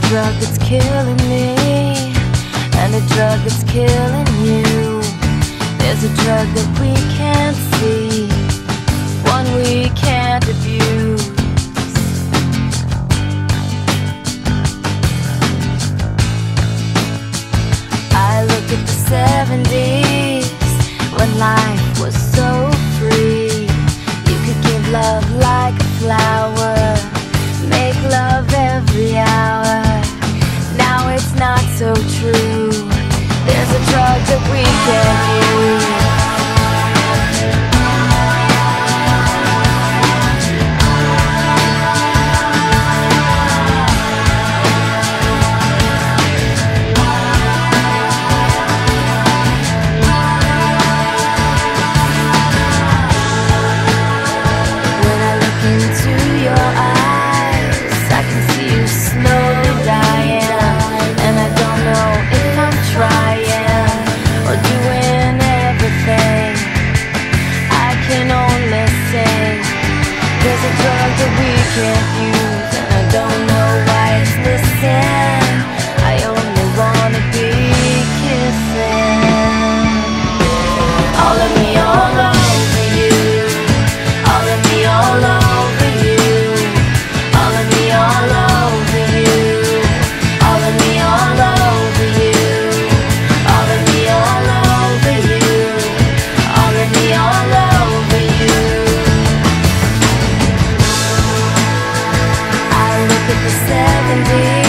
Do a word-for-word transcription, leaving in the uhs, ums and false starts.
drug that's killing me, and a drug that's killing you. There's a drug that we can't see, one we can't abuse. I look at the seventies, when life was so free. You could give love like a flower, make love every hour. Now it's not so true. There's a drug that we can't use. Can't use, and I don't know why it's missing. I only wanna be kissing. All of me all over you, all of me all over you, all of me all over you, all of me all over you, all of me all over you, all of me all over you. The seventies.